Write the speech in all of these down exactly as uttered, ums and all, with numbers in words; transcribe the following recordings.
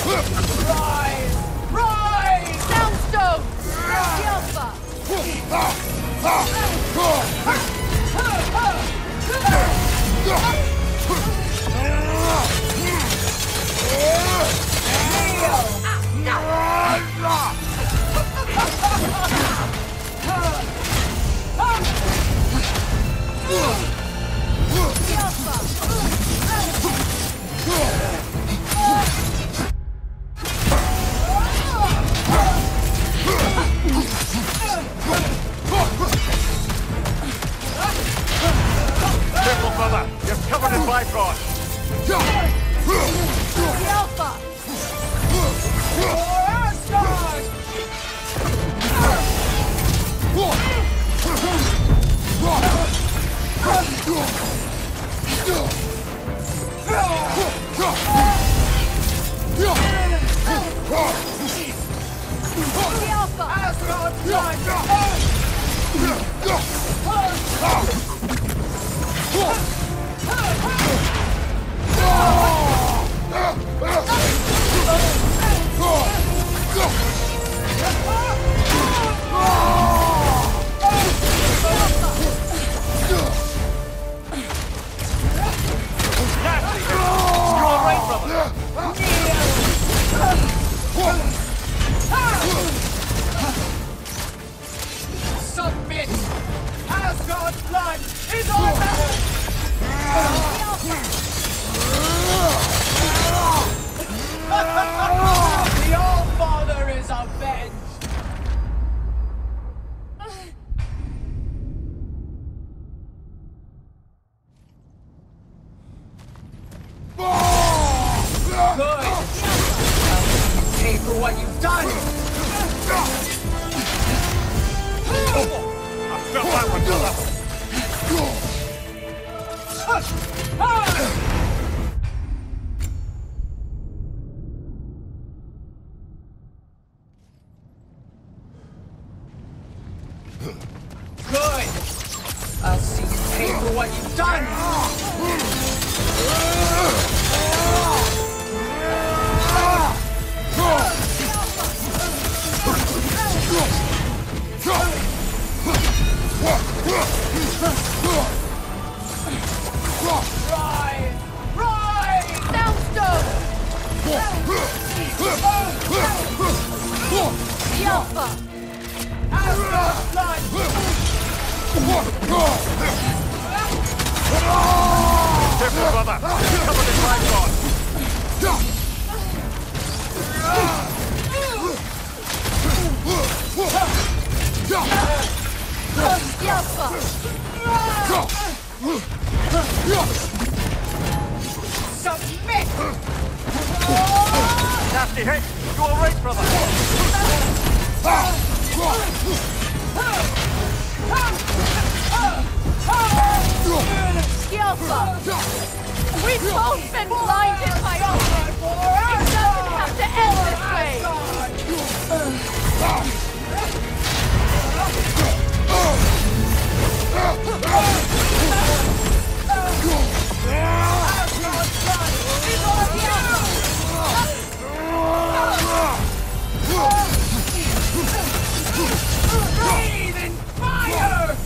Rise! Rise! Soundstone! The Alpha! Careful, brother! You're covered in Bifrost! The Alpha! For Asgard! The Alpha! Asgard's blood! Nasty! You alright, brother? Submit! Asgard's blood is on us! The All-Father is avenged! Good! I'll pay for what you've done! I felt that one, brother! Good! I'll see you pay for what you've done! Rise! Rise! Soundstone! The Alpha! Asgard's blood! Careful, brother! You're covered in Bifrost! The Alpha! Submit! Nasty hit! You alright, brother? The Alpha! We've both been blinded by Alpha! It doesn't have to end this way! Breathe in fire!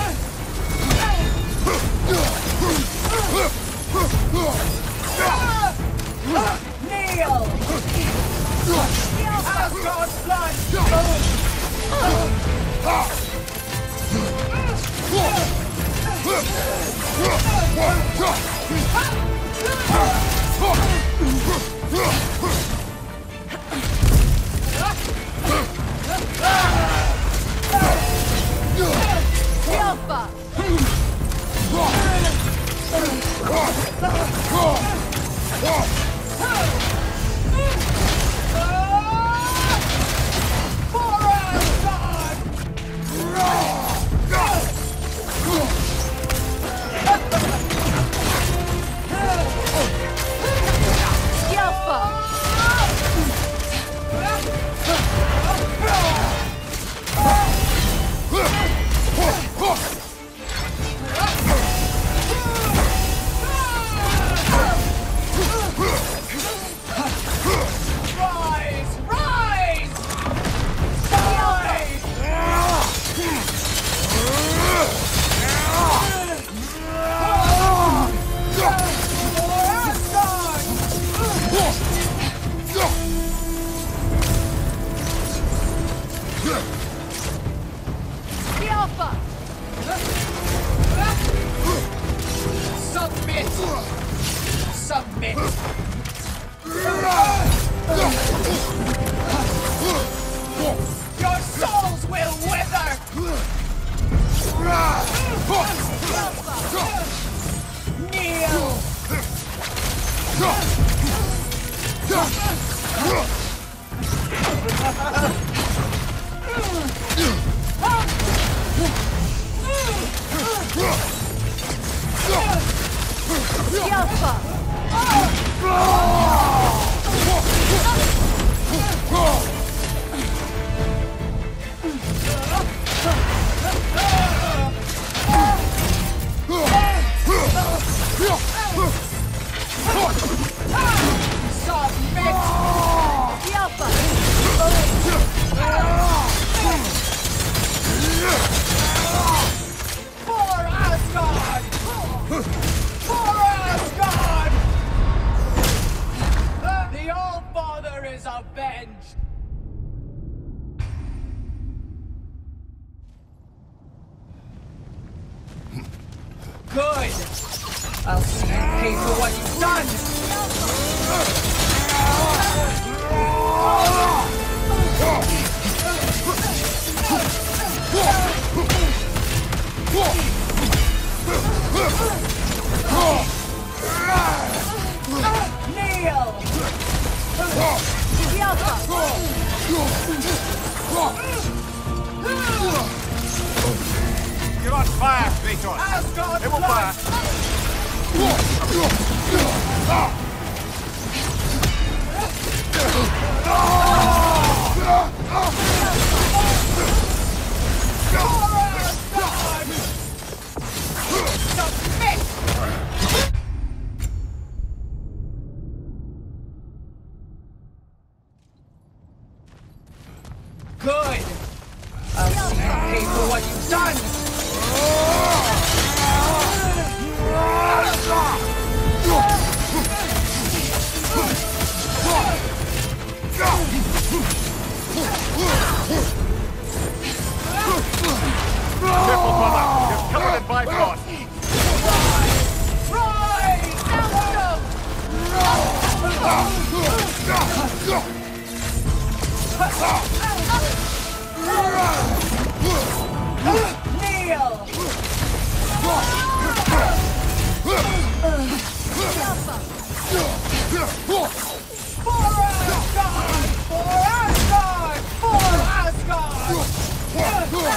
Kneel! Asgard's blood! The Alpha! For Asgard! Good! I'll see you pay for what you've done! Kneel! You're on fire, Kratos! Asgard It will fire! Good! I'll see you pay for what you've done! Careful, brother! You're covered in Bifrost! Kneel! For Asgard! For Asgard! For Asgard!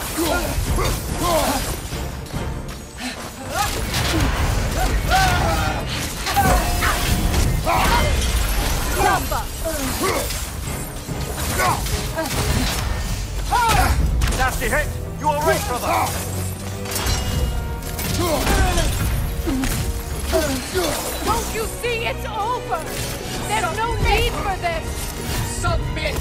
Nasty hit! You alright, brother? Don't you see it's over? There's no need for this! Submit!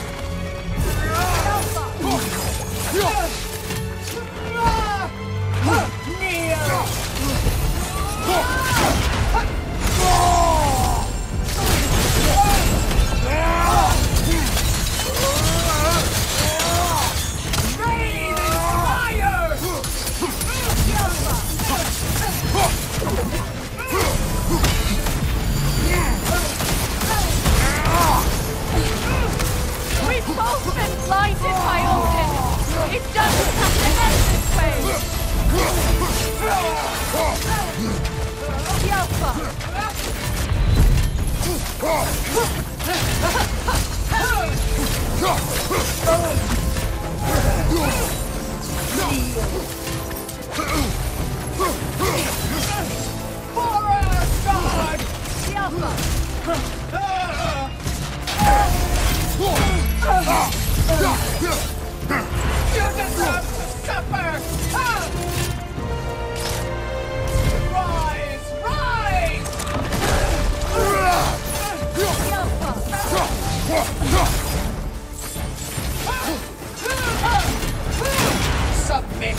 Kneel! Rain and We've both been blinded by Odin! It doesn't have to end this way! Yalfa! For Asgard! Yalfa! You deserve to suffer! Rise! Rise! Submit!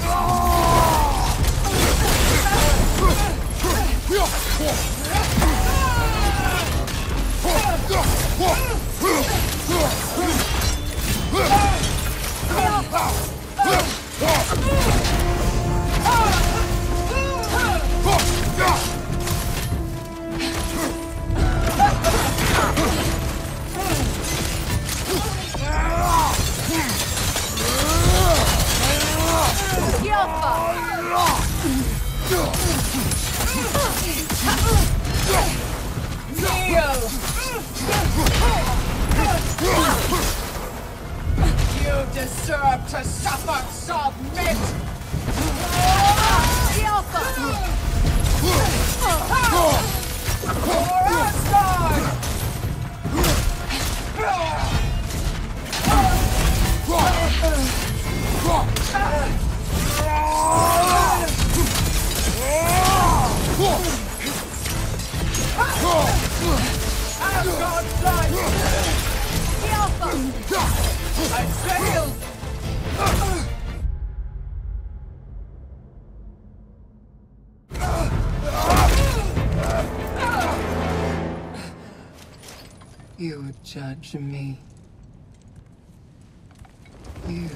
deserve to suffer. Submit. For Asgard! Asgard blood! I failed! You judge me. You,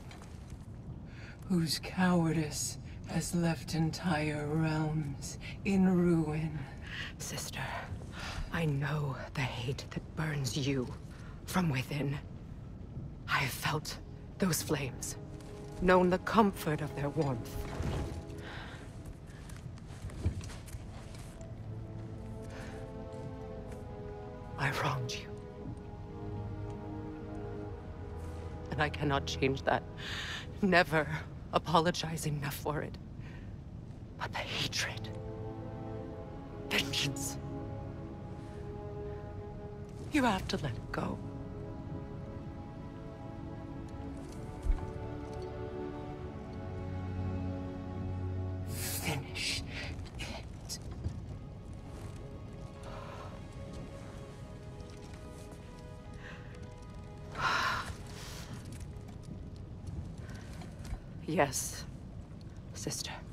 whose cowardice has left entire realms in ruin. Sister, I know the hate that burns you from within. I have felt those flames, known the comfort of their warmth. I wronged you. And I cannot change that. Never apologize enough for it. But the hatred, vengeance, you have to let it go. Finish it. Yes, sister.